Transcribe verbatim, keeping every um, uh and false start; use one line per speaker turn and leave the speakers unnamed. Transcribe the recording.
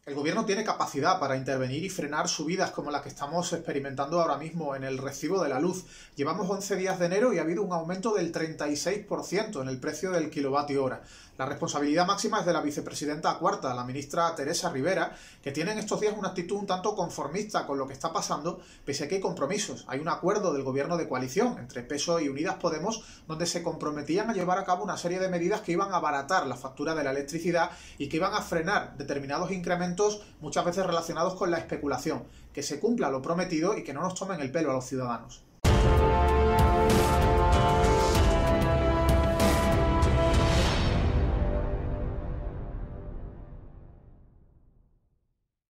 El gobierno tiene capacidad para intervenir y frenar subidas como la que estamos experimentando ahora mismo en el recibo de la luz. Llevamos once días de enero y ha habido un aumento del treinta y seis por ciento en el precio del kilovatio hora. La responsabilidad máxima es de la vicepresidenta cuarta, la ministra Teresa Rivera, que tiene en estos días una actitud un tanto conformista con lo que está pasando, pese a que hay compromisos. Hay un acuerdo del gobierno de coalición entre P S O E y Unidas Podemos, donde se comprometían a llevar a cabo una serie de medidas que iban a abaratar la factura de la electricidad y que iban a frenar determinados incrementos, muchas veces relacionados con la especulación. Que se cumpla lo prometido y que no nos tomen el pelo a los ciudadanos.